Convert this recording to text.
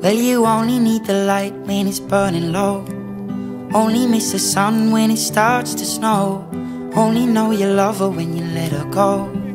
Well, you only need the light when it's burning low. Only miss the sun when it starts to snow. Only know you love her when you let her go.